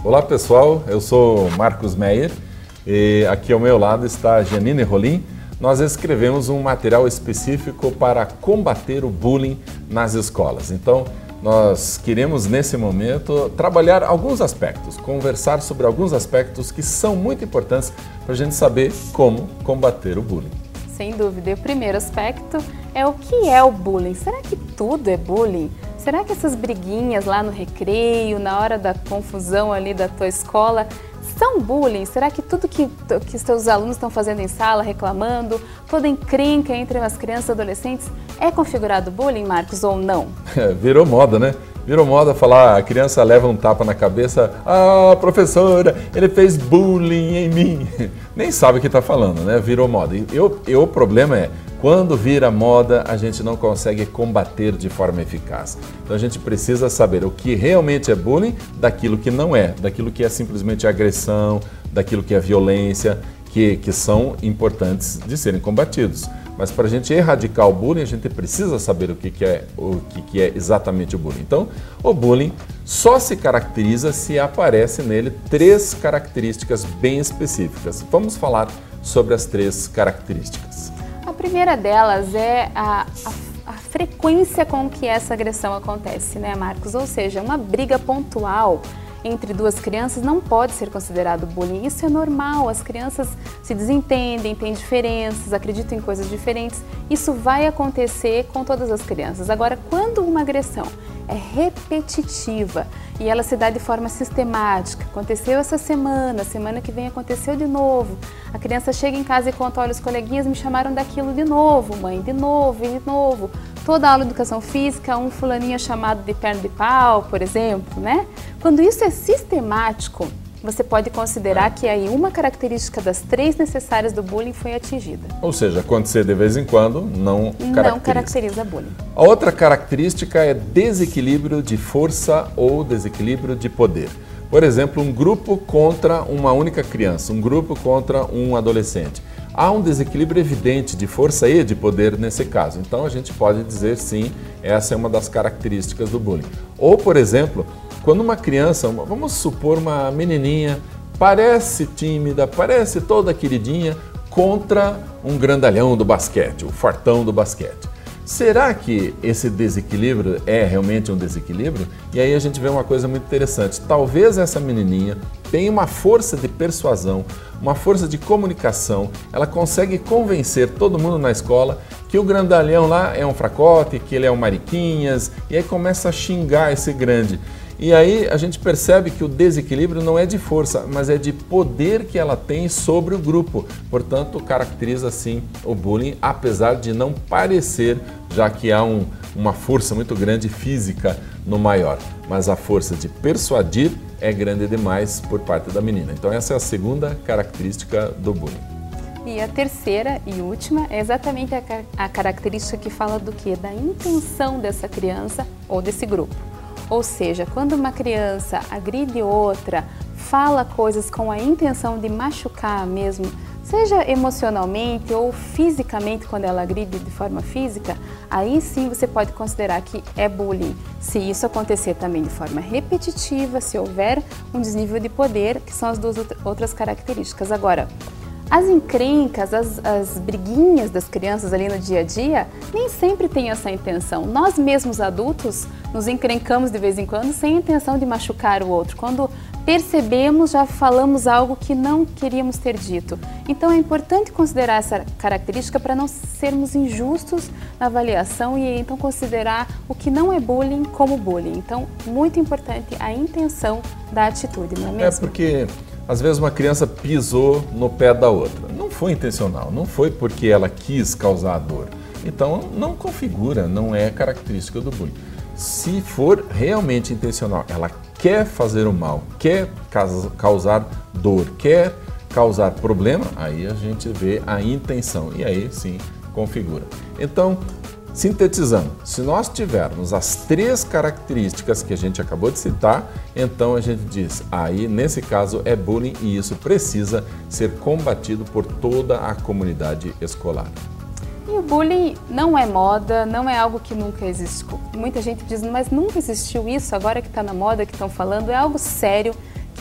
Olá pessoal, eu sou Marcos Meyer e aqui ao meu lado está a Janine Rolim. Nós escrevemos um material específico para combater o bullying nas escolas. Então, nós queremos nesse momento trabalhar alguns aspectos, conversar sobre alguns aspectos que são muito importantes para a gente saber como combater o bullying. Sem dúvida. E o primeiro aspecto é o que é o bullying. Será que tudo é bullying? Será que essas briguinhas lá no recreio, na hora da confusão ali da tua escola, são bullying? Será que tudo que os teus alunos estão fazendo em sala, reclamando, toda encrenca entre as crianças e adolescentes, é configurado bullying, Marcos, ou não? Virou moda, né? Virou moda falar, a criança leva um tapa na cabeça, professora, ele fez bullying em mim. Nem sabe o que está falando, né? Virou moda. E o problema é, quando vira moda, a gente não consegue combater de forma eficaz. Então a gente precisa saber o que realmente é bullying daquilo que não é, daquilo que é simplesmente agressão, daquilo que é violência, que são importantes de serem combatidos. Mas para a gente erradicar o bullying, a gente precisa saber o que é exatamente o bullying. Então, o bullying só se caracteriza se aparece nele 3 características bem específicas. Vamos falar sobre as 3 características. A primeira delas é a frequência com que essa agressão acontece, né, Marcos? Ou seja, uma briga pontual entre 2 crianças não pode ser considerado bullying. Isso é normal, as crianças se desentendem, têm diferenças, acreditam em coisas diferentes. Isso vai acontecer com todas as crianças. Agora, quando uma agressão é repetitiva e ela se dá de forma sistemática, aconteceu essa semana que vem aconteceu de novo, a criança chega em casa e conta, olha, os coleguinhas me chamaram daquilo de novo, mãe, de novo e de novo. Toda aula de educação física, um fulaninho chamado de perna de pau, por exemplo, né? Quando isso é sistemático, você pode considerar que aí uma característica das 3 necessárias do bullying foi atingida. Ou seja, acontecer de vez em quando não caracteriza bullying. A outra característica é desequilíbrio de força ou desequilíbrio de poder. Por exemplo, um grupo contra uma única criança, um grupo contra um adolescente. Há um desequilíbrio evidente de força e de poder nesse caso. Então a gente pode dizer sim, essa é uma das características do bullying. Ou, por exemplo, quando uma criança, vamos supor uma menininha, parece tímida, parece toda queridinha, contra um grandalhão do basquete, o fortão do basquete. Será que esse desequilíbrio é realmente um desequilíbrio? E aí a gente vê uma coisa muito interessante. Talvez essa menininha tenha uma força de persuasão, uma força de comunicação. Ela consegue convencer todo mundo na escola que o grandalhão lá é um fracote, que ele é um mariquinhas, e aí começa a xingar esse grande. E aí a gente percebe que o desequilíbrio não é de força, mas é de poder que ela tem sobre o grupo. Portanto, caracteriza sim o bullying, apesar de não parecer, já que há uma força muito grande física no maior. Mas a força de persuadir é grande demais por parte da menina. Então essa é a segunda característica do bullying. E a terceira e última é exatamente a característica que fala do quê? Da intenção dessa criança ou desse grupo. Ou seja, quando uma criança agride outra, fala coisas com a intenção de machucar mesmo, seja emocionalmente ou fisicamente, quando ela agride de forma física, aí sim você pode considerar que é bullying. Se isso acontecer também de forma repetitiva, se houver um desnível de poder, que são as 2 outras características. Agora, as encrencas, as briguinhas das crianças ali no dia a dia, nem sempre tem essa intenção. Nós mesmos adultos nos encrencamos de vez em quando sem a intenção de machucar o outro. Quando percebemos, já falamos algo que não queríamos ter dito. Então é importante considerar essa característica para não sermos injustos na avaliação e então considerar o que não é bullying como bullying. Então, muito importante a intenção da atitude, não é mesmo? É porque às vezes uma criança pisou no pé da outra. Não foi intencional, não foi porque ela quis causar dor. Então não configura, não é característica do bullying. Se for realmente intencional, ela quer fazer o mal, quer causar dor, quer causar problema, aí a gente vê a intenção e aí sim configura. Então, sintetizando, se nós tivermos as 3 características que a gente acabou de citar, então a gente diz, aí nesse caso é bullying e isso precisa ser combatido por toda a comunidade escolar. E o bullying não é moda, não é algo que nunca existiu. Muita gente diz, mas nunca existiu isso, agora que está na moda, que estão falando, é algo sério, que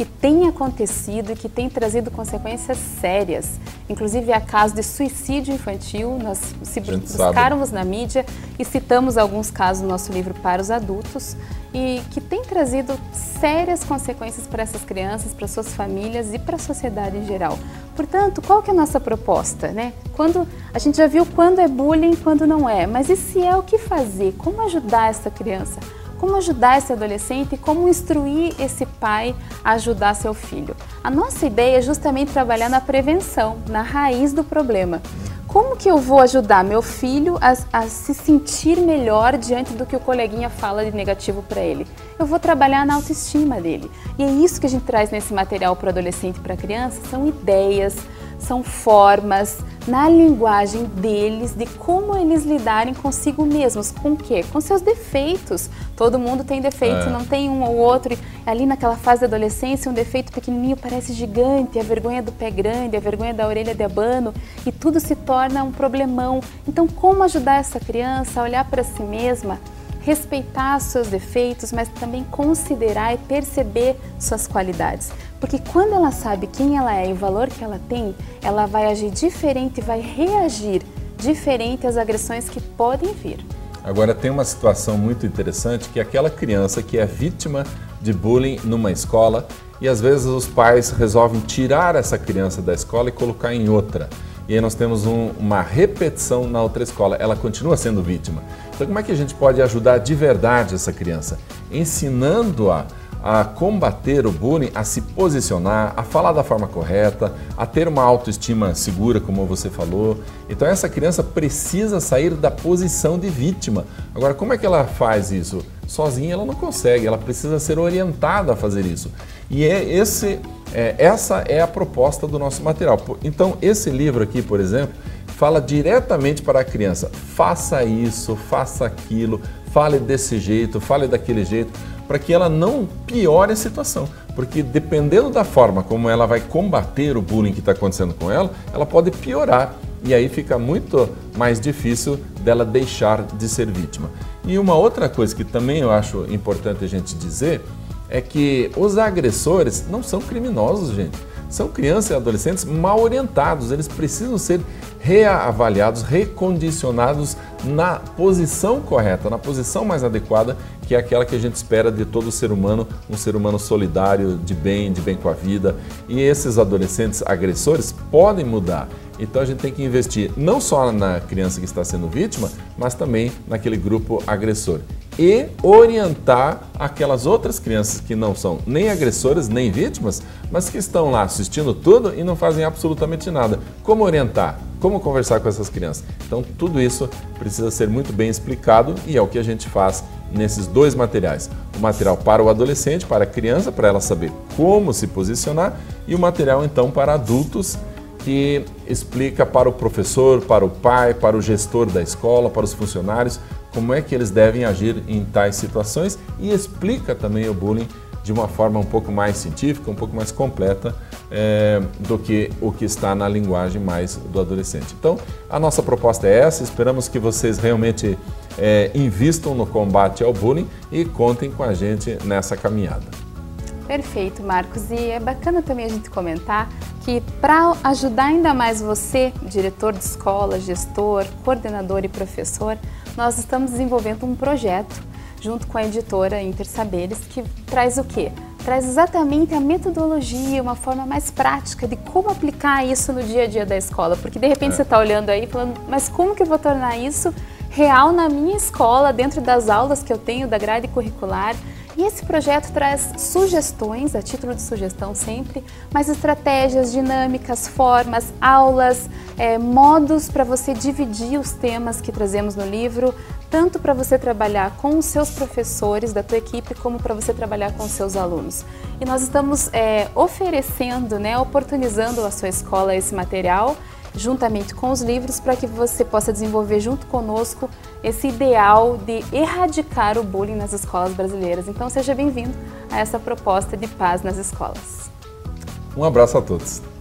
que tem acontecido e que tem trazido consequências sérias. Inclusive, há casos de suicídio infantil, nós buscarmos na mídia e citamos alguns casos no nosso livro para os adultos, e que tem trazido sérias consequências para essas crianças, para suas famílias e para a sociedade em geral. Portanto, qual que é a nossa proposta, né? A gente já viu quando é bullying, quando não é, mas e se é, o que fazer? Como ajudar essa criança? Como ajudar esse adolescente e como instruir esse pai a ajudar seu filho? A nossa ideia é justamente trabalhar na prevenção, na raiz do problema. Como que eu vou ajudar meu filho a se sentir melhor diante do que o coleguinha fala de negativo para ele? Eu vou trabalhar na autoestima dele. E é isso que a gente traz nesse material para o adolescente e para a criança, são ideias, são formas, na linguagem deles, de como eles lidarem consigo mesmos. Com o quê? Com seus defeitos. Todo mundo tem defeito, não tem um ou outro. Ali naquela fase da adolescência, um defeito pequenininho parece gigante, a vergonha do pé grande, a vergonha da orelha de abano, e tudo se torna um problemão. Então, como ajudar essa criança a olhar para si mesma, respeitar seus defeitos, mas também considerar e perceber suas qualidades? Porque quando ela sabe quem ela é e o valor que ela tem, ela vai agir diferente, vai reagir diferente às agressões que podem vir. Agora, tem uma situação muito interessante, que é aquela criança que é vítima de bullying numa escola e às vezes os pais resolvem tirar essa criança da escola e colocar em outra. E aí nós temos uma repetição na outra escola, ela continua sendo vítima. Então, como é que a gente pode ajudar de verdade essa criança? Ensinando-a a combater o bullying, a se posicionar, a falar da forma correta, a ter uma autoestima segura, como você falou. Então essa criança precisa sair da posição de vítima. Agora, como é que ela faz isso? Sozinha ela não consegue, ela precisa ser orientada a fazer isso. E essa é a proposta do nosso material. Então esse livro aqui, por exemplo, fala diretamente para a criança: faça isso, faça aquilo, fale desse jeito, fale daquele jeito, para que ela não piore a situação. Porque dependendo da forma como ela vai combater o bullying que está acontecendo com ela, ela pode piorar. E aí fica muito mais difícil dela deixar de ser vítima. E uma outra coisa que também eu acho importante a gente dizer é que os agressores não são criminosos, gente. São crianças e adolescentes mal orientados, eles precisam ser reavaliados, recondicionados na posição correta, na posição mais adequada, que é aquela que a gente espera de todo ser humano, um ser humano solidário, de bem com a vida. E esses adolescentes agressores podem mudar. Então a gente tem que investir não só na criança que está sendo vítima, mas também naquele grupo agressor. E orientar aquelas outras crianças que não são nem agressoras, nem vítimas, mas que estão lá assistindo tudo e não fazem absolutamente nada. Como orientar? Como conversar com essas crianças? Então tudo isso precisa ser muito bem explicado e é o que a gente faz nesses dois materiais. O material para o adolescente, para a criança, para ela saber como se posicionar, e o material então para adultos, que explica para o professor, para o pai, para o gestor da escola, para os funcionários, como é que eles devem agir em tais situações, e explica também o bullying de uma forma um pouco mais científica, um pouco mais completa do que o que está na linguagem mais do adolescente. Então, a nossa proposta é essa, esperamos que vocês realmente invistam no combate ao bullying e contem com a gente nessa caminhada. Perfeito, Marcos. E é bacana também a gente comentar que, para ajudar ainda mais você, diretor de escola, gestor, coordenador e professor, nós estamos desenvolvendo um projeto junto com a editora Intersaberes, que traz o quê? Traz exatamente a metodologia, uma forma mais prática de como aplicar isso no dia a dia da escola. Porque de repente você está olhando aí falando, mas como que eu vou tornar isso real na minha escola, dentro das aulas que eu tenho, da grade curricular? E esse projeto traz sugestões, a título de sugestão sempre, mas estratégias, dinâmicas, formas, aulas, modos para você dividir os temas que trazemos no livro, tanto para você trabalhar com os seus professores da tua equipe, como para você trabalhar com os seus alunos. E nós estamos oferecendo, oportunizando a sua escola esse material, juntamente com os livros, para que você possa desenvolver junto conosco esse ideal de erradicar o bullying nas escolas brasileiras. Então seja bem-vindo a essa proposta de paz nas escolas. Um abraço a todos.